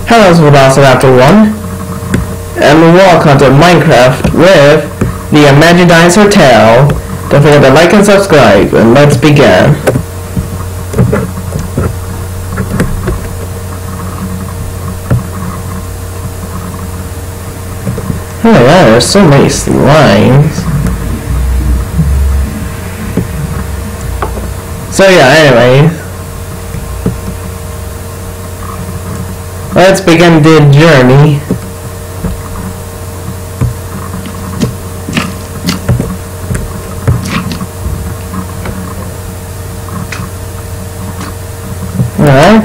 Hello, this is also after 1, and welcome to Minecraft with the Imagine Dinosaur Tale. Don't forget to like and subscribe, and let's begin. Oh my god, there's so many slimes. So yeah, anyway. Let's begin the journey. Alright.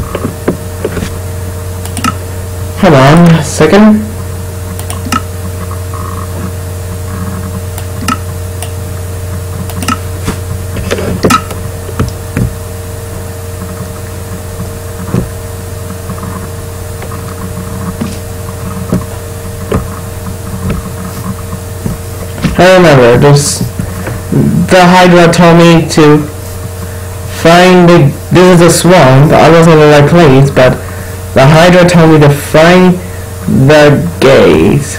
Hold on a second. I remember this. The Hydra told me to find this is a swamp. I wasn't in the right place, but the Hydra told me to find the gate.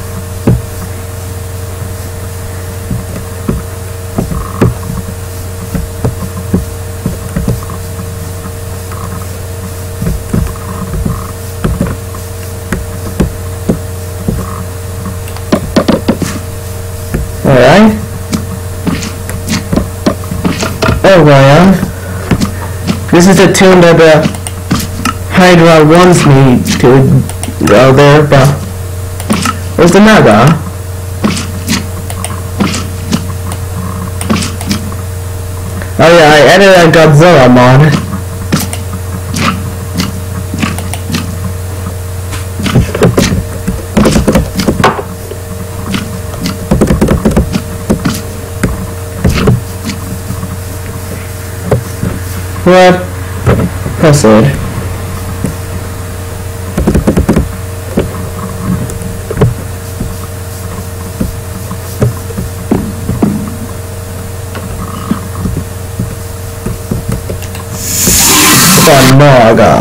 Alright. Oh, well, this is the tune that the Hydra wants me to go there, but where's the Naga? Oh yeah, I added a Godzilla mod. What? Proceed. Naga.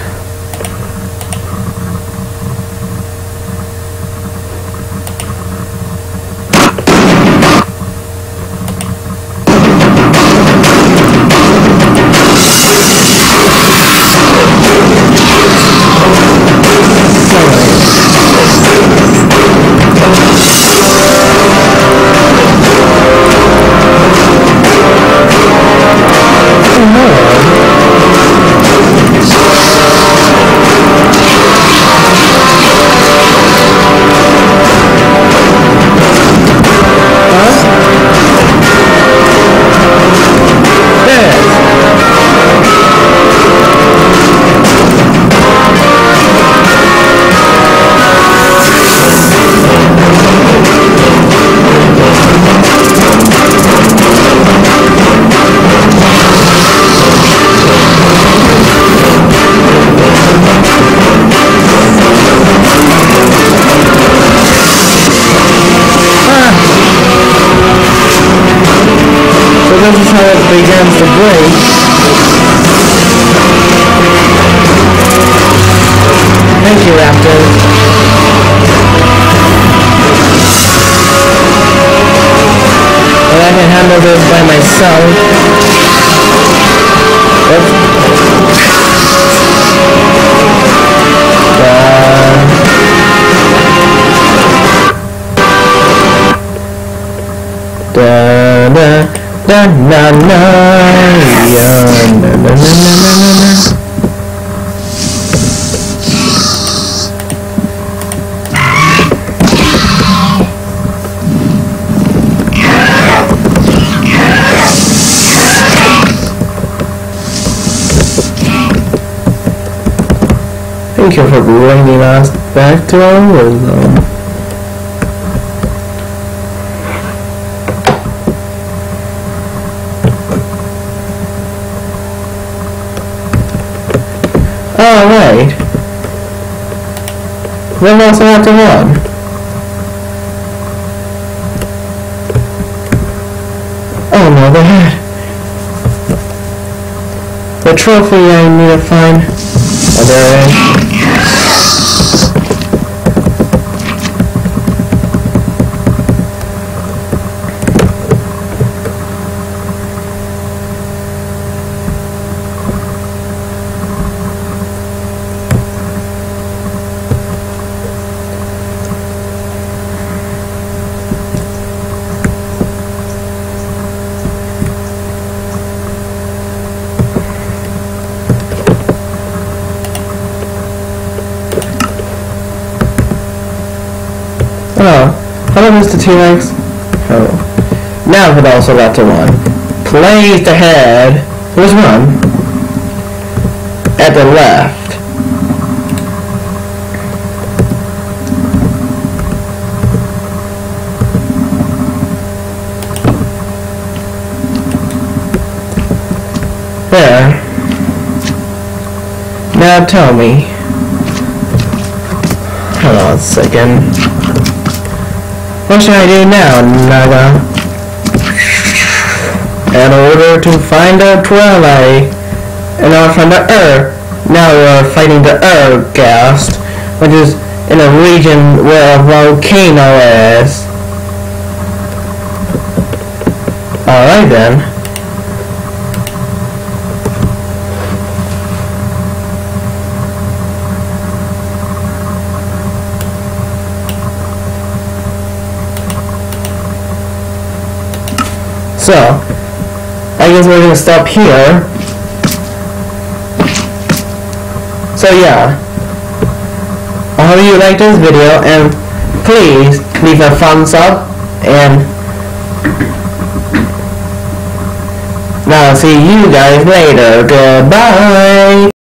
This is how it begins to break. Thank you, Raptor. But I can handle this by myself. Na na na ya na na na na na na. Thank you for bringing us back to our world. Alright. We'll also have to run. Oh no, the hat. The trophy I need to find. Oh, there it is. Oh, hello, Mr. T-Rex. Oh. Now for the also left to one. Place the head. Which one? At the left. There. Now tell me. Hold on a second. What should I do now, Naga? In order to find the Twilight, in order to find the Earth, now we're fighting the Earth Ghast, which is in a region where a volcano is. Alright then. So, I guess we're gonna stop here. So yeah, I hope you liked this video, and please leave a thumbs up, and now see you guys later. Goodbye.